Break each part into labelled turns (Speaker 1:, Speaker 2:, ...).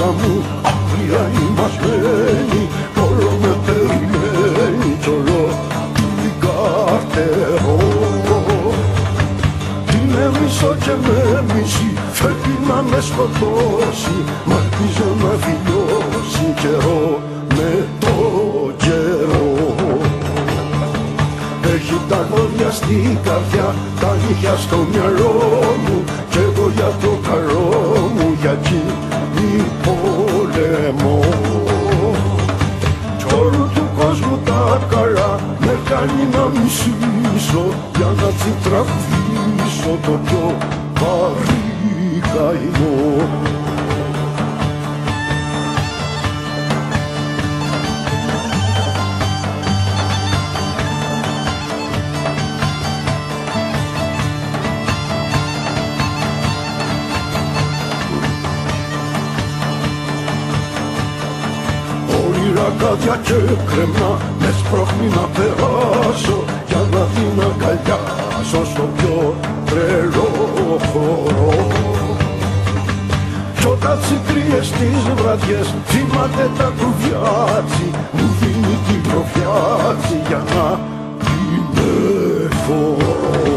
Speaker 1: μέσα μου άγρια ημασμένη, όλο με περιμένει κι όλο την καρτερώ. Είναι μισό και με μισή, φεύγει να με σκοτώσει, μ' ελπίζω να φιλιώσει καιρό με το καιρό. Έχει τα πόδια στην καρδιά, τα νύχια στο μυαλό μου, κι εγώ για το καλό μου, για εκείνη πολεμώ. Κι όλου του κόσμου τα καλά με κάνει να μισήσω, για να τη τραγουδήσω το πιο βαρύ καημό. Κάδια και κρεμνά με σπρώχνει να περάσω, για να την αγκαλιάσω στο πιο τρελό χώρο. Κι όταν τσιτρίες τις βραδιές θυμάται τα κουβιάτσι, μου δίνει την προφιάτσι για να την εφορώ.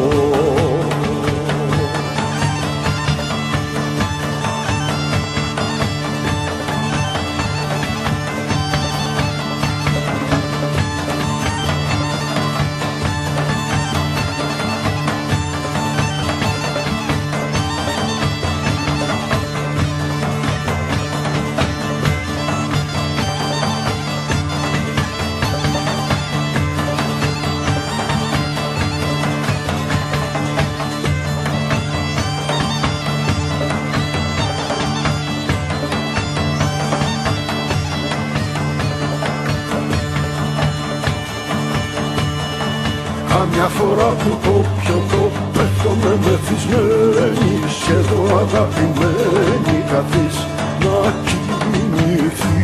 Speaker 1: Καμιά φορά που το πιωτό πέφτομαι μεθυσμένη, σχεδόν αγαπημένη καθείς να κοιμηθεί.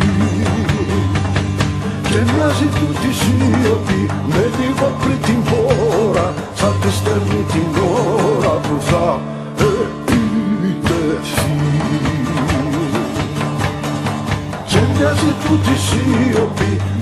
Speaker 1: Και μοιάζει τούτη σιωπή με λίγο πριν την πόρα, σαν τη στέλνει την ώρα που θα επιτεθεί. Και μοιάζει τούτη σιωπή